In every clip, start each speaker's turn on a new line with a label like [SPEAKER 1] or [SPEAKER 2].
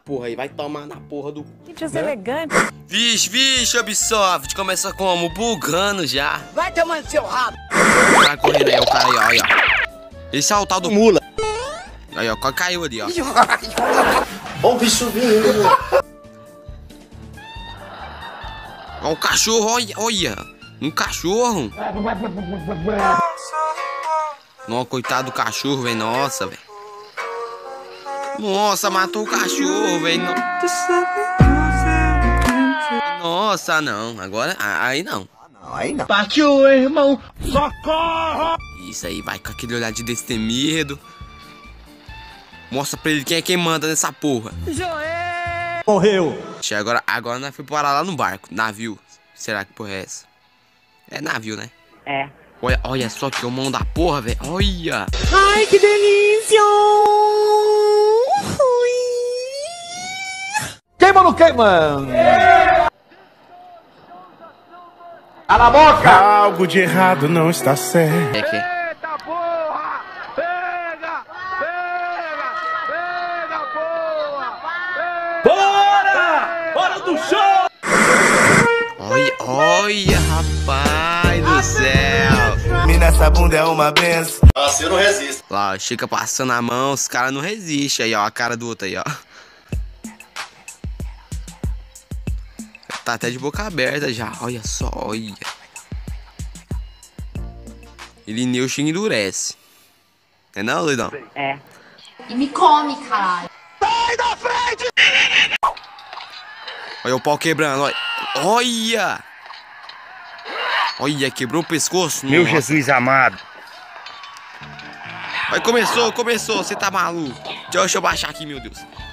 [SPEAKER 1] porra aí. Vai tomar na porra do...
[SPEAKER 2] Que deselegante.
[SPEAKER 1] Vixe, Ubisoft. Começa como? Bugando já.
[SPEAKER 2] Vai tomando seu rabo.
[SPEAKER 1] Tá correndo aí, o cara aí, ó. Aí, ó. Esse é o tal do mula. Aí, ó. Caiu ali, ó.
[SPEAKER 3] Ó o bicho vindo.
[SPEAKER 1] Ó o cachorro, olha. Um cachorro. Nossa, coitado do cachorro, velho. Nossa, velho. Nossa, matou o cachorro, velho. Nossa, não. Agora, aí não.
[SPEAKER 3] Aí não.
[SPEAKER 4] Partiu, irmão. Socorro!
[SPEAKER 1] Isso aí, vai com aquele olhar de destemido. Mostra pra ele quem é quem manda nessa porra.
[SPEAKER 4] Joé! Morreu.
[SPEAKER 1] Agora nós fomos parar lá no barco. Navio. Será que porra é essa? É navio, né?
[SPEAKER 2] É.
[SPEAKER 1] Olha só que é o mão da porra, velho. Olha.
[SPEAKER 2] Ai, que delícia!
[SPEAKER 4] Queima ou não queima? Cala a boca!
[SPEAKER 5] Algo de errado não está certo.
[SPEAKER 1] É que...
[SPEAKER 4] Eita porra! Pega! Porra! Bora! Bora do show!
[SPEAKER 1] Olha, rapaz do céu.
[SPEAKER 3] Mina, essa bunda é uma benção.
[SPEAKER 5] Assim eu não resisto.
[SPEAKER 1] Lá, Chica passando a mão, os caras não resistem. Aí, ó, a cara do outro aí, ó. Tá até de boca aberta já, olha só, olha. Ele Nilson endurece. É não, doidão?
[SPEAKER 2] É.
[SPEAKER 6] E me come, caralho.
[SPEAKER 4] Sai da frente!
[SPEAKER 1] Olha o pau quebrando, olha. Olha! Olha, quebrou o pescoço.
[SPEAKER 5] Meu
[SPEAKER 1] nossa.
[SPEAKER 5] Jesus amado.
[SPEAKER 1] Olha, começou, você tá maluco. Deixa eu baixar aqui, meu Deus.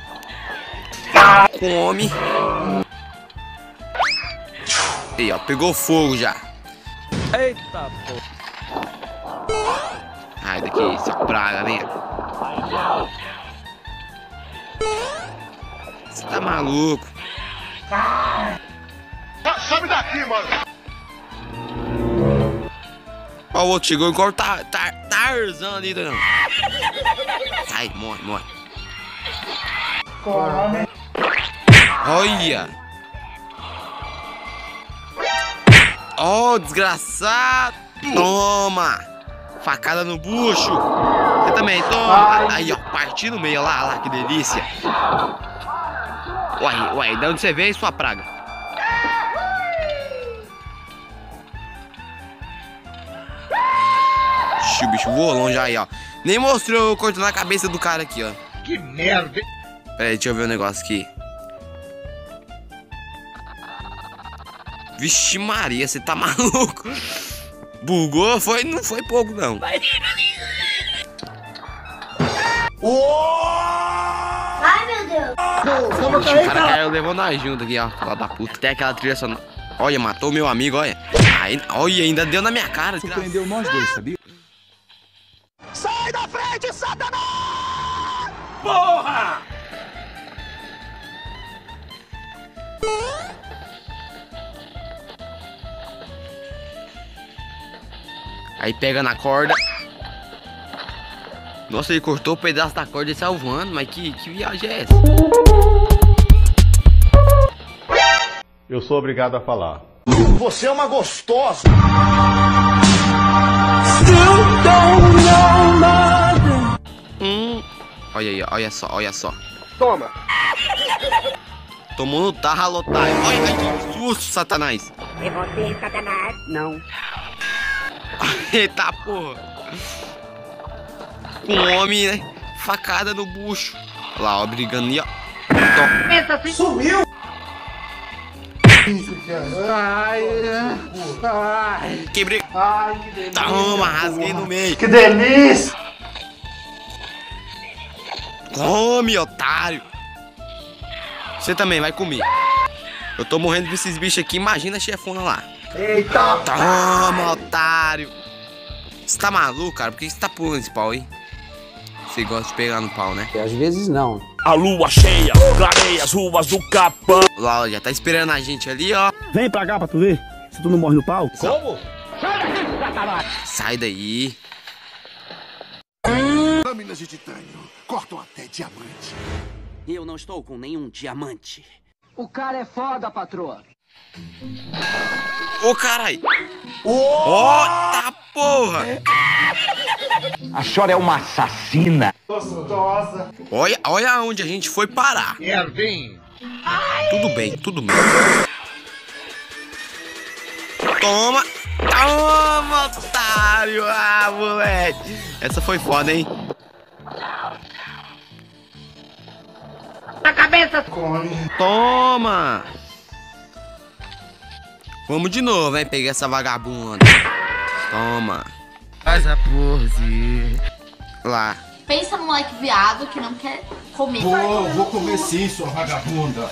[SPEAKER 1] Come. Aí, ó, pegou fogo já.
[SPEAKER 4] Eita porra!
[SPEAKER 1] Ai, daqui, só praga, vem. Você tá maluco?
[SPEAKER 5] Some daqui, mano.
[SPEAKER 1] Ó, o outro chegou igual Tarzan ali, não. Sai, morre. Olha! Ó, desgraçado! Toma! Facada no bucho! Você também, toma! Aí, ó, partiu no meio, lá, que delícia! Uai, de onde você veio, sua praga? O bicho voou longe aí, ó. Nem mostrou eu cortando a cabeça do cara aqui, ó.
[SPEAKER 5] Que merda.
[SPEAKER 1] Pera aí, deixa eu ver um negócio aqui. Vixe Maria, você tá maluco? Bugou? Não foi pouco, não.
[SPEAKER 6] Ai, meu Deus.
[SPEAKER 1] Vixe, o cara caiu levando a junta aqui, ó. Fala da puta. Tem aquela trilha sonora. Olha, matou meu amigo, olha. Aí, olha, ainda deu na minha cara.
[SPEAKER 7] Surpreendeu nós dois, sabia?
[SPEAKER 4] Sai da frente, Satanás! Porra!
[SPEAKER 1] Aí pega na corda. Nossa, ele cortou o pedaço da corda e saiu voando. Mas que viagem é essa?
[SPEAKER 8] Eu sou obrigado a falar.
[SPEAKER 5] Você é uma gostosa.
[SPEAKER 1] Olha aí, olha só.
[SPEAKER 5] Toma.
[SPEAKER 1] Tomou no tarro, otário. Olha, que susto, Satanás.
[SPEAKER 2] É você, Satanás? Não.
[SPEAKER 1] Eita porra. Um homem, né? Facada no bucho. Olha lá, ó, brigando ali, ó.
[SPEAKER 2] Pensa assim.
[SPEAKER 3] Sumiu.
[SPEAKER 1] Quebrei.
[SPEAKER 3] Ai, que delícia.
[SPEAKER 1] Toma, rasguei no meio.
[SPEAKER 3] Que delícia.
[SPEAKER 1] Come, otário. Você também vai comer. Eu tô morrendo desses bichos aqui. Imagina a chefona lá.
[SPEAKER 3] Eita.
[SPEAKER 1] Toma, otário. Você tá maluco, cara? Por que você tá pulando esse pau aí? Você gosta de pegar no pau, né?
[SPEAKER 7] Às vezes não.
[SPEAKER 4] A lua cheia, clareia as ruas do Capão.
[SPEAKER 1] Lá, ó, já tá esperando a gente ali, ó.
[SPEAKER 4] Vem pra cá pra tu ver se tu não morre no pau.
[SPEAKER 5] Como?
[SPEAKER 1] Sai daí.
[SPEAKER 5] Lâminas de titânio cortam até diamante.
[SPEAKER 7] Eu não estou com nenhum diamante.
[SPEAKER 2] O cara é foda, patroa.
[SPEAKER 1] Ô, carai. Ó, tá porra.
[SPEAKER 5] A senhora é uma assassina.
[SPEAKER 3] Gostosa.
[SPEAKER 1] Olha onde a gente foi parar.
[SPEAKER 5] Merdim.
[SPEAKER 1] Tudo bem, tudo bem. Toma. Toma, otário. Ah, moleque. Essa foi foda, hein?
[SPEAKER 2] Na cabeça.
[SPEAKER 3] Come.
[SPEAKER 1] Toma. Vamos de novo, hein? Peguei essa vagabunda. Toma. Faz a pose. Lá.
[SPEAKER 6] Pensa no moleque viado que não quer comer.
[SPEAKER 3] Vou comer sim, sua vagabunda.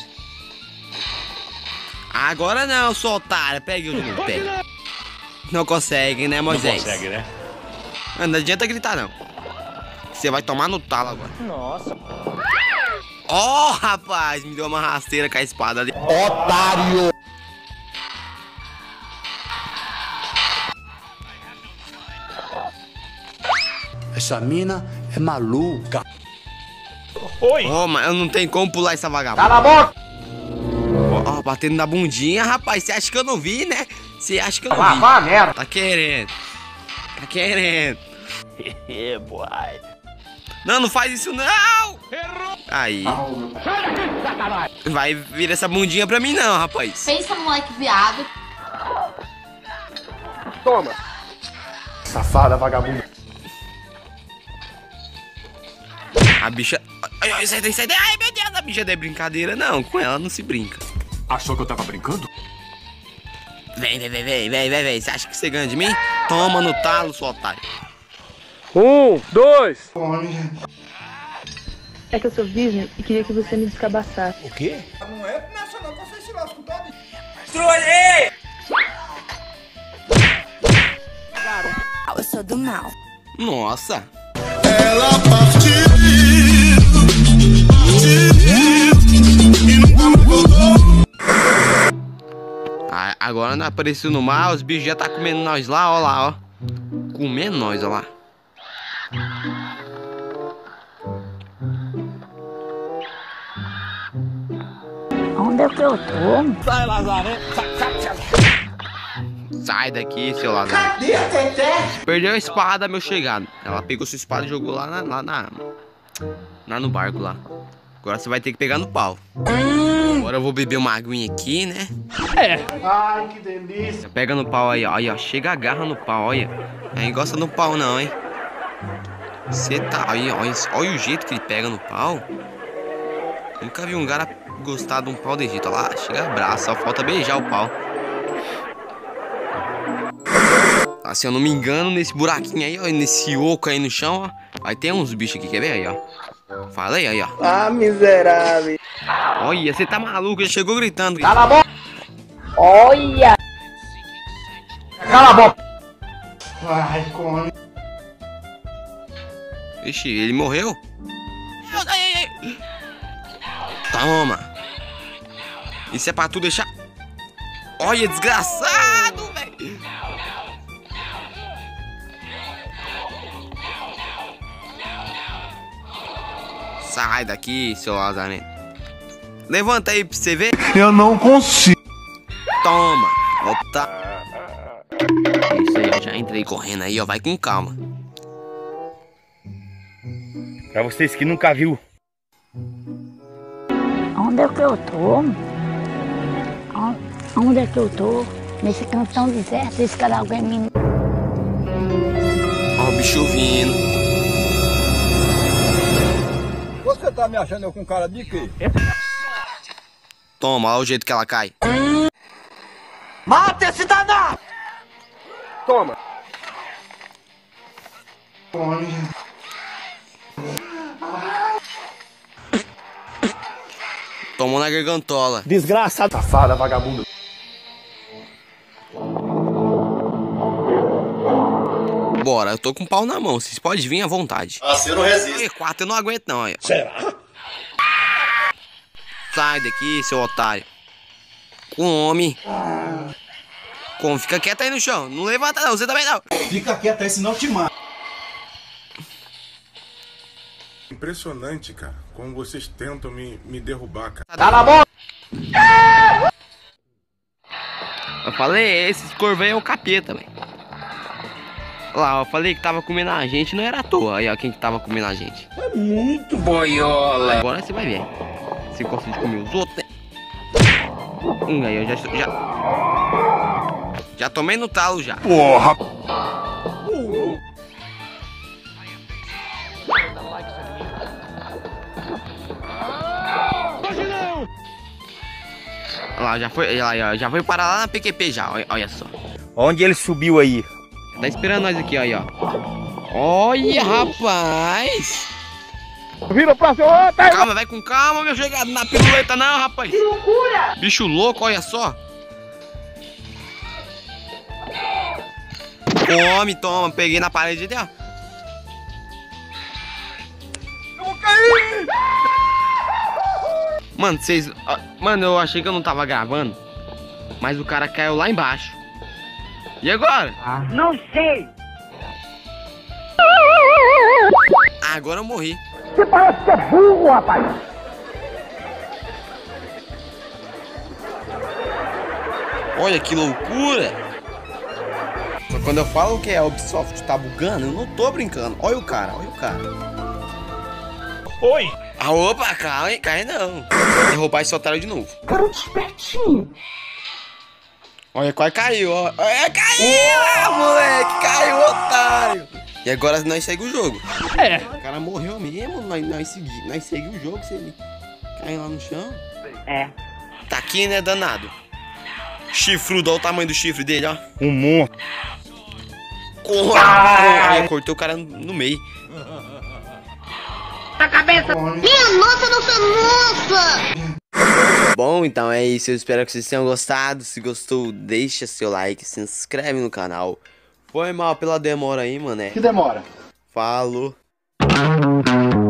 [SPEAKER 1] Agora não, sua otária. Pega o jogo, pega. Não consegue, né, Moisés?
[SPEAKER 4] Não consegue, né?
[SPEAKER 1] Não adianta gritar, não. Você vai tomar no talo agora.
[SPEAKER 4] Nossa.
[SPEAKER 1] Ó, rapaz, me deu uma rasteira com a espada ali.
[SPEAKER 5] Otário.
[SPEAKER 7] Essa mina é maluca.
[SPEAKER 4] Oi.
[SPEAKER 1] Ó, mas eu não tenho como pular essa vagabunda.
[SPEAKER 5] Cala a boca.
[SPEAKER 1] Ó, batendo na bundinha, rapaz. Você acha que eu não vi, né? Você acha que eu não vi?
[SPEAKER 5] Vá, merda.
[SPEAKER 1] Tá querendo. Tá querendo.
[SPEAKER 4] Boy.
[SPEAKER 1] Não, não faz isso, não!
[SPEAKER 4] Errou.
[SPEAKER 1] Aí. Vai vir essa bundinha pra mim, não, rapaz.
[SPEAKER 6] Pensa no moleque viado.
[SPEAKER 5] Toma.
[SPEAKER 3] Safada, vagabunda.
[SPEAKER 1] A bicha... Ai, ai, sai daí, sai daí. Ai, meu Deus, a bicha não é brincadeira, não. Com ela não se brinca.
[SPEAKER 7] Achou que eu tava brincando?
[SPEAKER 1] Vem, vem, vem, vem, vem, vem, vem. Você acha que você ganha de mim? Toma no talo, seu otário.
[SPEAKER 5] 1, 2.
[SPEAKER 3] Come.
[SPEAKER 9] É que eu sou virgem e queria que você me descabaçasse.
[SPEAKER 5] O quê?
[SPEAKER 6] Eu sou do mal.
[SPEAKER 1] Nossa.
[SPEAKER 3] Ela partiu.
[SPEAKER 1] Ah, agora não apareceu no mar, os bichos já tá comendo nós lá, ó lá, ó. Comendo nós, ó lá.
[SPEAKER 6] Onde é que eu tô?
[SPEAKER 4] Sai, Lazaré.
[SPEAKER 1] Sai daqui, seu ladrão.
[SPEAKER 3] Cadê a Teté?
[SPEAKER 1] Perdeu a espada, meu chegado. Ela pegou sua espada e jogou lá no barco lá. Agora você vai ter que pegar no pau. Agora eu vou beber uma aguinha aqui, né?
[SPEAKER 3] Ai, que delícia.
[SPEAKER 1] Pega no pau aí, ó. Aí, ó. Chega, agarra no pau, olha. Aí gosta no pau não, hein? Você tá... Aí, olha o jeito que ele pega no pau. Nunca vi um cara gostar de um pau de jeito. Olha lá, chega abraço, só falta beijar o pau. Ah, se eu não me engano, nesse buraquinho aí, ó, nesse oco aí no chão, ó. Aí tem uns bichos aqui, quer ver aí, ó? Fala aí, ó.
[SPEAKER 2] Ah, miserável.
[SPEAKER 1] Olha, você tá maluco, já chegou gritando.
[SPEAKER 5] Cala a boca.
[SPEAKER 2] Olha.
[SPEAKER 5] Cala a boca.
[SPEAKER 3] Ai, come.
[SPEAKER 1] Ixi, ele morreu? Ai, ai, ai. Toma. Isso é pra tu deixar... Olha, desgraçado, velho. Sai daqui, seu lazarento. Levanta aí pra você ver.
[SPEAKER 3] Eu não consigo.
[SPEAKER 1] Toma. Opa. Isso aí, eu já entrei correndo aí, ó. Vai com calma.
[SPEAKER 5] Pra vocês que nunca viu.
[SPEAKER 6] Onde é que eu tô? Onde é que eu tô? Nesse cantão deserto, esse cara alguém me...
[SPEAKER 1] Ó o bicho vindo.
[SPEAKER 5] Você tá me achando eu com cara de quê?
[SPEAKER 1] Toma, olha o jeito que ela cai.
[SPEAKER 2] Mata esse danado.
[SPEAKER 5] Toma.
[SPEAKER 3] Come.
[SPEAKER 1] Tomou na gargantola.
[SPEAKER 5] Desgraçado.
[SPEAKER 3] Safada, vagabunda.
[SPEAKER 1] Bora, eu tô com um pau na mão. Vocês podem vir à vontade.
[SPEAKER 3] Ah, você não resiste.
[SPEAKER 1] E4 eu não aguento não, aí.
[SPEAKER 5] Será?
[SPEAKER 1] Sai daqui, seu otário. Come. Come, fica quieto aí no chão. Não levanta não, você também não.
[SPEAKER 3] Fica quieto aí, senão eu te mato. impressionante, cara. Como vocês tentam me derrubar, cara.
[SPEAKER 2] Cala a boca!
[SPEAKER 1] Eu falei, esse corvo aí é o capeta, velho. Olha lá, eu falei que tava comendo a gente, não era à toa. Aí, ó, quem que tava comendo a gente.
[SPEAKER 2] É muito boiola.
[SPEAKER 1] Agora você vai ver. Você gosta de comer os outros, né? Aí eu já tomei no talo já.
[SPEAKER 3] Porra!
[SPEAKER 1] Olha lá, já foi parar lá na PQP já, olha só.
[SPEAKER 5] Onde ele subiu aí?
[SPEAKER 1] Tá esperando nós aqui, ó. Olha, rapaz!
[SPEAKER 2] Vira pra cima, tá?
[SPEAKER 1] Calma, vai com calma, meu chegado na piruleta não, rapaz. Que loucura! Bicho louco, olha só. Toma, peguei na parede ali, ó.
[SPEAKER 2] Eu vou cair!
[SPEAKER 1] Mano, Mano, eu achei que eu não tava gravando, mas o cara caiu lá embaixo. E agora?
[SPEAKER 2] Não sei!
[SPEAKER 1] Agora eu morri.
[SPEAKER 2] Você parece que é burro, rapaz!
[SPEAKER 1] Olha que loucura! Mas quando eu falo que a Ubisoft tá bugando, eu não tô brincando. Olha o cara.
[SPEAKER 4] Oi!
[SPEAKER 1] Ah, opa, calma, hein? Cai não. Derrubar esse otário de novo.
[SPEAKER 2] Garoto espertinho!
[SPEAKER 1] Olha, quase caiu, ó. Olha, caiu, moleque! Caiu, otário! E agora nós seguimos o jogo.
[SPEAKER 4] É.
[SPEAKER 1] O cara morreu mesmo, nós seguimos o jogo se ele cair lá no chão.
[SPEAKER 2] É.
[SPEAKER 1] Tá aqui, né, danado? Chifrudo, olha o tamanho do chifre dele, ó.
[SPEAKER 5] Um monstro.
[SPEAKER 1] Aí cortou o cara no meio.
[SPEAKER 2] Na cabeça!
[SPEAKER 6] Minha nossa, nossa!
[SPEAKER 1] Bom, então é isso. Eu espero que vocês tenham gostado. Se gostou, deixa seu like, se inscreve no canal. Foi mal pela demora aí, mané.
[SPEAKER 3] Que demora?
[SPEAKER 1] Falou.